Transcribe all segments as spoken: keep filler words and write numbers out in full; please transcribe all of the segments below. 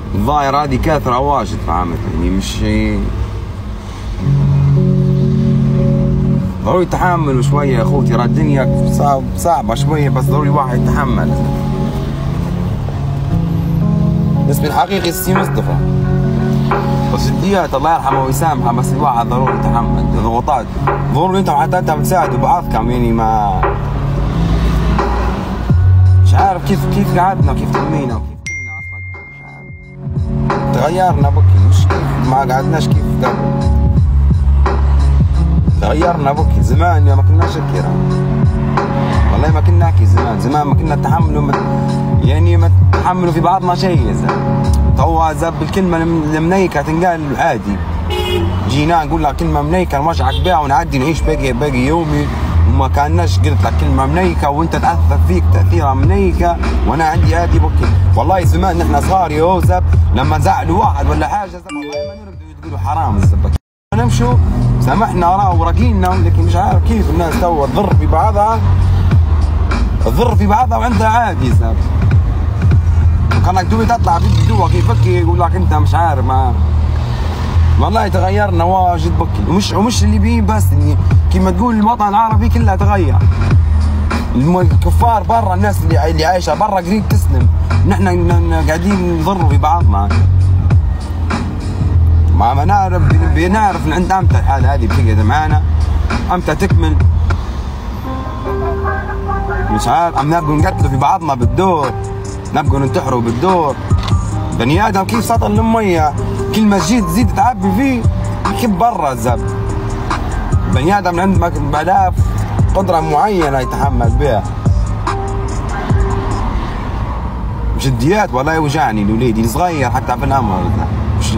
الظاهرة هذه كاثرة واجد، فهمت يعني؟ مش ضروري تحمل شوية يا اخوتي، راه الدنيا صعب صعبة شوية، بس ضروري واحد يتحمل. اسمي الحقيقي السي مصطفى، بس جديات الله يرحمه ويسامحه، بس الواحد ضروري يتحمل ضغوطات، ضروري انتم حتى انتم تساعدوا بعضكم يعني. ما مش عارف كيف كيف قعدنا وكيف تمينا وكيف كنا اصلا، مش عارف تغيرنا بكي، مش كيف ما قعدناش كيف قبل، تغيرنا بكي. زمان ما كناش هيك، والله ما كنا هيك زمان. زمان ما كنا نتحملوا من... يعني ما نتحملوا في بعضنا شيء. تو زب الكلمه المنيكه تنقال عادي، جينا نقول لك كلمه منيكه نوجعك بها ونعدي نعيش باقي باقي يومي، وما كاناش قلت لك كلمه منيكه وانت تاثر فيك تاثيرها منيكه وانا عندي هذه بكي. والله زمان نحن صغار يا زب لما نزعلوا واحد ولا حاجه زب والله ما نرقدوا تقولوا حرام الزب، نمشوا سامحنا وراه وراقينا، لكن مش عارف كيف الناس تو تضر في بعضها، تضر في بعضها وعندها عادي زب. كانك دوبي تطلع بدوا كيف بكي يقول لك انت مش عارف. ما والله تغيرنا واجد بكي، ومش ومش الليبيين بس، يعني كيما تقول الوطن العربي كله تغير. الكفار برا، الناس اللي اللي عايشه برا قريب تسلم، نحن قاعدين نضروا في بعضنا. ما ما نعرف بنعرف من عند امتى الحاله هذه بتقعد معانا، امتى تكمل مش عارف. ام نبقوا نقتلوا في بعضنا بالدور، نبقوا ننتحروا بالدور. بني ادم كيف سطل الميه كل ما تجي تزيد تعبي فيه يكب برا الزب. بني ادم عنده بالاف قدره معينه يتحمل بها. جديات والله يوجعني لوليدي صغير حتى في الامر. مش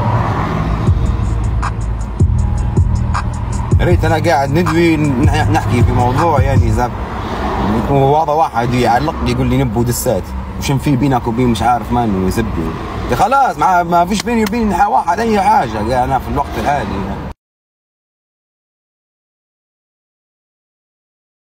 يا ريت انا قاعد ندوي نحكي في موضوع يعني زب، يكون واضح واحد يعلق لي يقول لي نبو دسات وش في بينك وبين مش عارف من يسبني. خلاص ما, ما فيش بيني وبين واحد اي حاجه انا في الوقت الحالي.